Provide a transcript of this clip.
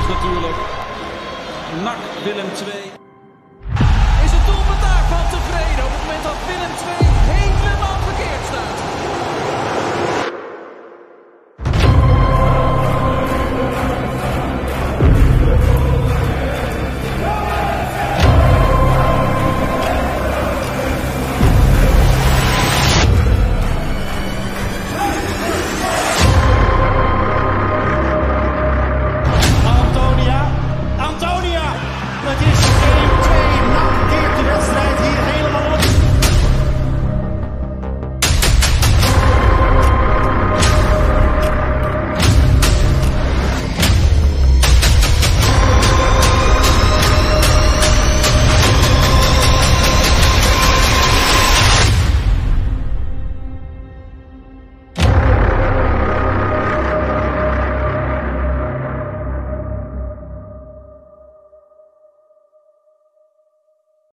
natuurlijk. NAC Willem II. Is het doelpunt daar van tevreden op het moment dat Willem II